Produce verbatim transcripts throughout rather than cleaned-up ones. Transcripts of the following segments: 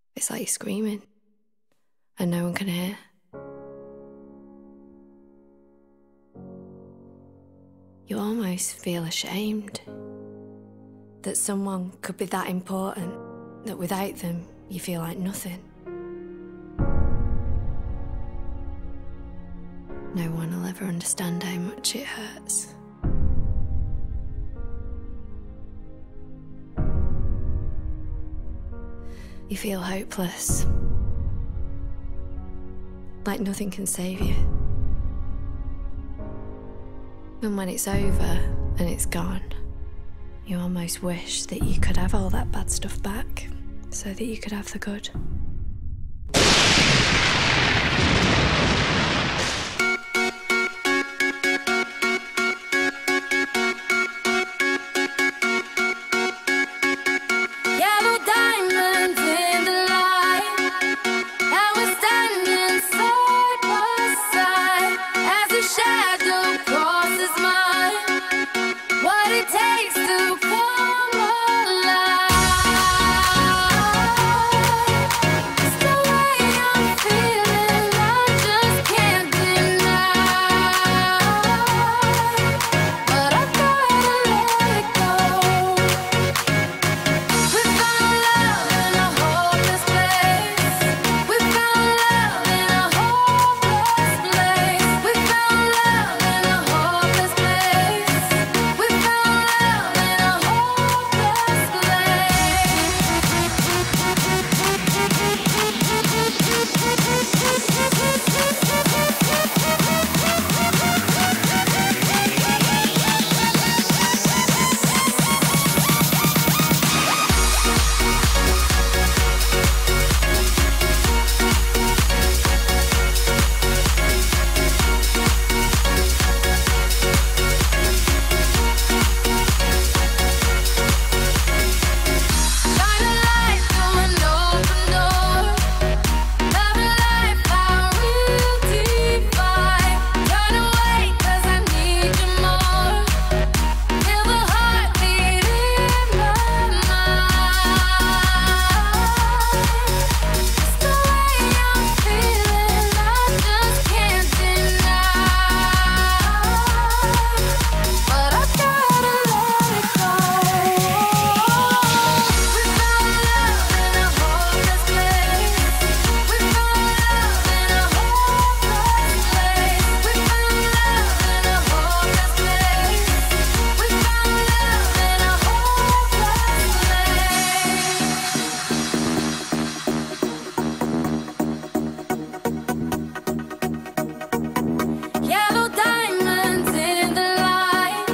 It's like you're screaming and no one can hear. You almost feel ashamed that someone could be that important, that without them you feel like nothing. No one will ever understand how much it hurts. You feel hopeless, like nothing can save you. And when it's over and it's gone, you almost wish that you could have all that bad stuff back so that you could have the good.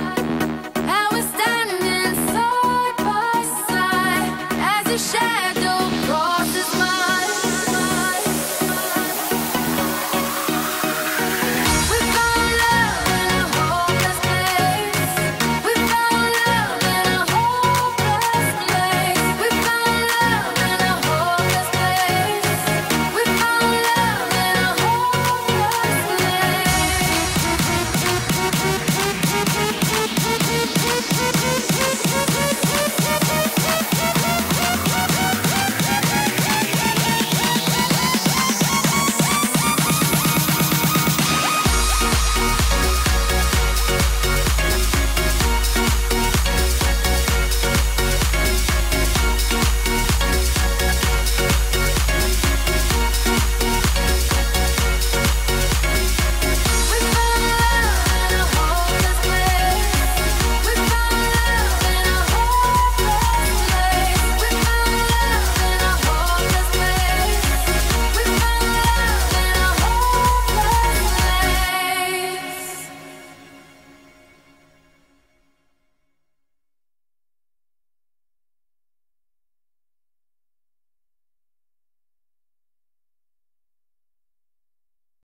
Shadow